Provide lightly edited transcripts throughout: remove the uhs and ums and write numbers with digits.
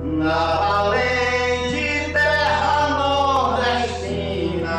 na valente terra nordestina.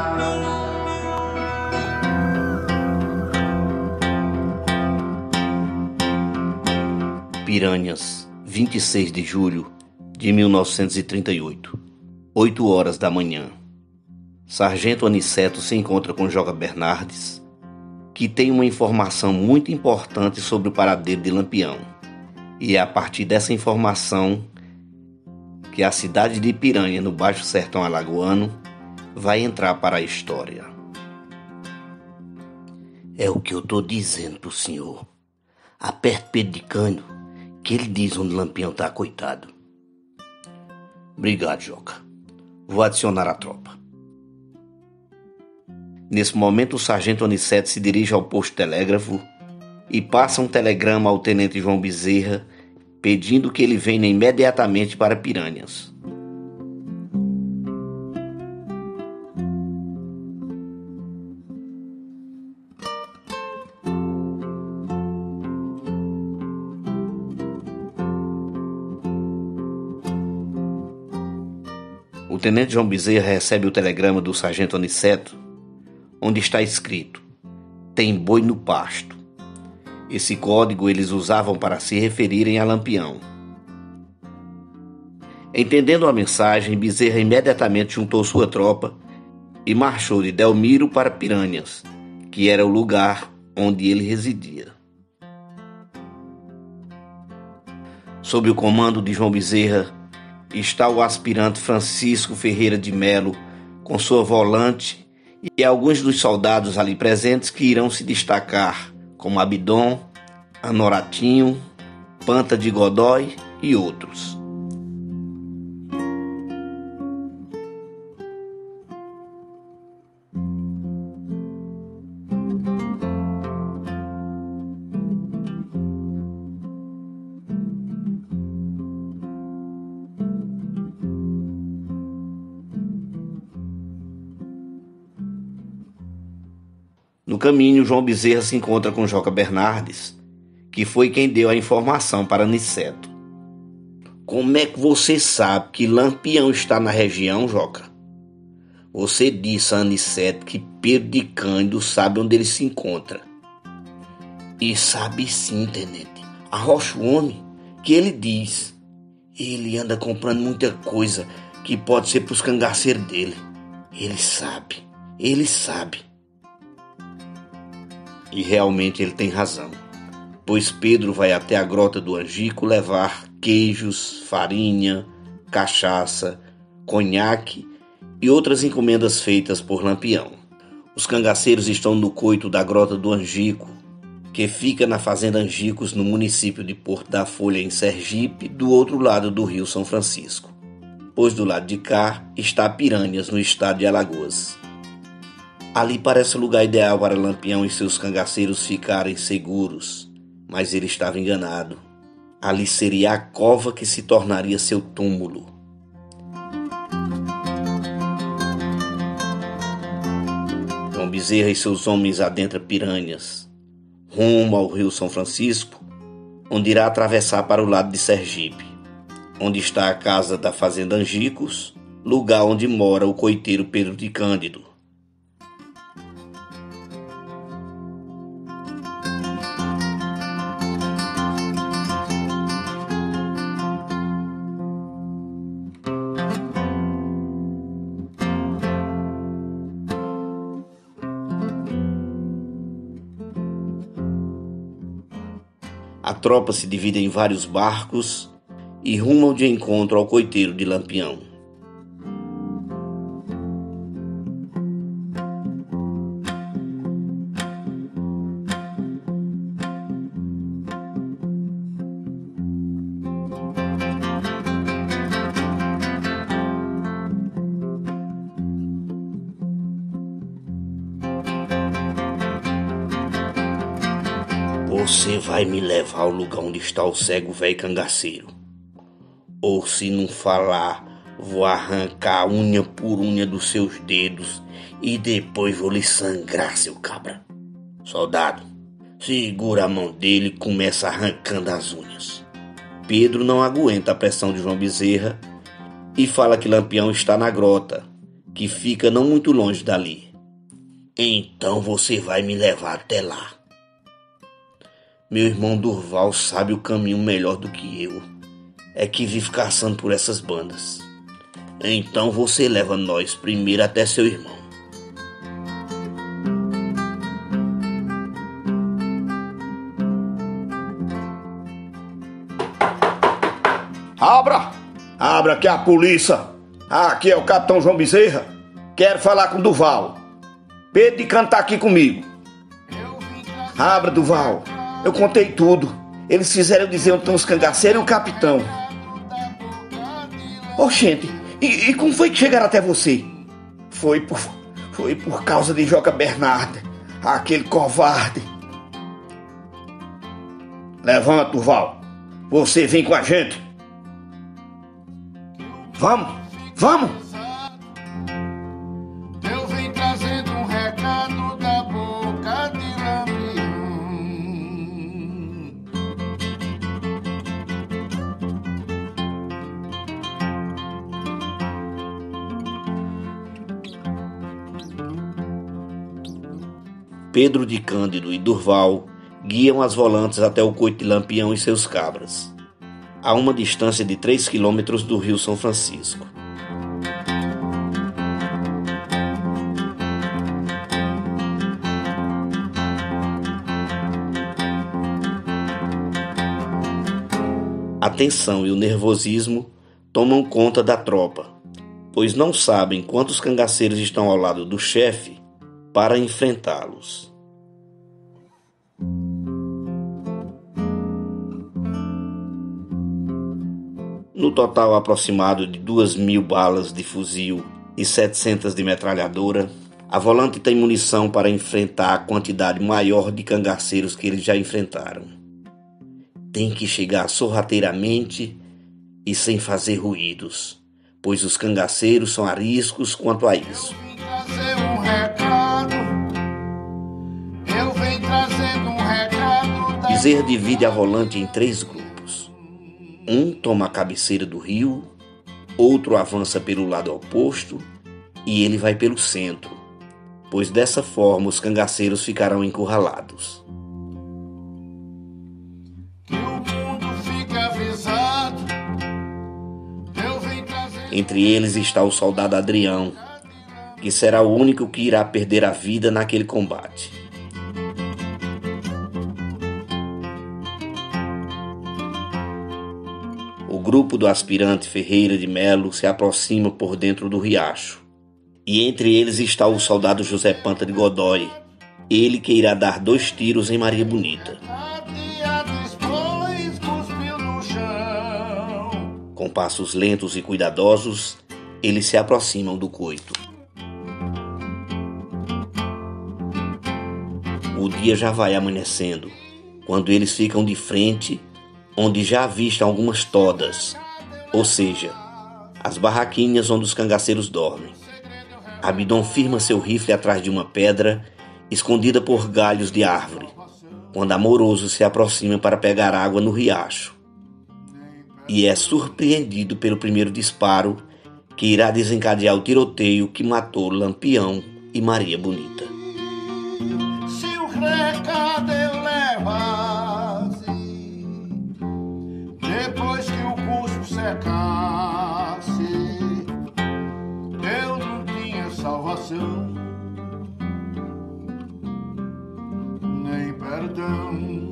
Piranhas, 26 de julho de 1938, 8 horas da manhã. Sargento Aniceto se encontra com Joca Bernardes, que tem uma informação muito importante sobre o paradeiro de Lampião. E é a partir dessa informação que a cidade de Piranha, no Baixo Sertão Alagoano, vai entrar para a história. É o que eu tô dizendo pro senhor. Aperte Pedro de Cândido, que ele diz onde Lampião tá, coitado. Obrigado, Joca. Vou adicionar a tropa. Nesse momento, o sargento Aniceto se dirige ao posto telégrafo e passa um telegrama ao tenente João Bezerra pedindo que ele venha imediatamente para Piranhas. O tenente João Bezerra recebe o telegrama do sargento Aniceto, onde está escrito: tem boi no pasto. Esse código eles usavam para se referirem a Lampião. Entendendo a mensagem, Bezerra imediatamente juntou sua tropa e marchou de Delmiro para Piranhas, que era o lugar onde ele residia. Sob o comando de João Bezerra está o aspirante Francisco Ferreira de Melo, com sua volante, e alguns dos soldados ali presentes que irão se destacar, como Abidom, Anoratinho, Panta de Godói e outros. No caminho, João Bezerra se encontra com Joca Bernardes, que foi quem deu a informação para Aniceto. Como é que você sabe que Lampião está na região, Joca? Você disse a Aniceto que Pedro de Cândido sabe onde ele se encontra. E sabe sim, tenente. Arrocha o homem que ele diz. Ele anda comprando muita coisa que pode ser para os cangaceiros dele. Ele sabe. E realmente ele tem razão, pois Pedro vai até a Grota do Angico levar queijos, farinha, cachaça, conhaque e outras encomendas feitas por Lampião. Os cangaceiros estão no coito da Grota do Angico, que fica na Fazenda Angicos, no município de Porto da Folha, em Sergipe, do outro lado do Rio São Francisco, pois do lado de cá está Piranhas, no estado de Alagoas. Ali parece o lugar ideal para Lampião e seus cangaceiros ficarem seguros, mas ele estava enganado. Ali seria a cova que se tornaria seu túmulo. João Bezerra e seus homens adentram Piranhas, rumo ao Rio São Francisco, onde irá atravessar para o lado de Sergipe, onde está a casa da Fazenda Angicos, lugar onde mora o coiteiro Pedro de Cândido. A tropa se divide em vários barcos e rumam de encontro ao coiteiro de Lampião. Você vai me levar ao lugar onde está o cego velho cangaceiro. Ou se não falar, vou arrancar unha por unha dos seus dedos e depois vou lhe sangrar, seu cabra. Soldado, segura a mão dele e começa arrancando as unhas. Pedro não aguenta a pressão de João Bezerra e fala que Lampião está na grota, que fica não muito longe dali. Então você vai me levar até lá. Meu irmão Durval sabe o caminho melhor do que eu. É que vive caçando por essas bandas. Então você leva nós primeiro até seu irmão. Abra! Abra, que é a polícia. Aqui é o capitão João Bezerra. Quero falar com Durval. Pedro de Canto tá aqui comigo. Abra, Durval. Eu contei tudo. Eles fizeram dizer onde estão os cangaceiros e o capitão. Oxente, e como foi que chegaram até você? Foi por causa de Joca Bernardo, aquele covarde. Levanta, Durval. Você vem com a gente. Vamos, vamos! Eu venho trazendo um recado da boca de Lampião. Pedro de Cândido e Durval guiam as volantes até o coito de Lampião e seus cabras, a uma distância de 3 quilômetros do Rio São Francisco. A tensão e o nervosismo tomam conta da tropa, pois não sabem quantos cangaceiros estão ao lado do chefe para enfrentá-los. No total aproximado de 2.000 balas de fuzil e 700 de metralhadora, a volante tem munição para enfrentar a quantidade maior de cangaceiros que eles já enfrentaram. Tem que chegar sorrateiramente e sem fazer ruídos, pois os cangaceiros são ariscos quanto a isso. Bezerra divide a volante em 3 grupos. Um toma a cabeceira do rio, outro avança pelo lado oposto e ele vai pelo centro, pois dessa forma os cangaceiros ficarão encurralados. Entre eles está o soldado Adrião, que será o único que irá perder a vida naquele combate. O grupo do aspirante Ferreira de Melo se aproxima por dentro do riacho, e entre eles está o soldado José Panta de Godói, ele que irá dar 2 tiros em Maria Bonita. Com passos lentos e cuidadosos, eles se aproximam do coito. O dia já vai amanhecendo, quando eles ficam de frente, onde já avistam algumas todas, ou seja, as barraquinhas onde os cangaceiros dormem. Abidão firma seu rifle atrás de uma pedra, escondida por galhos de árvore, quando Amoroso se aproxima para pegar água no riacho. E é surpreendido pelo primeiro disparo, que irá desencadear o tiroteio que matou Lampião e Maria Bonita. Se o recado eu levasse, depois que o cuspo secasse, eu não tinha salvação, nem perdão.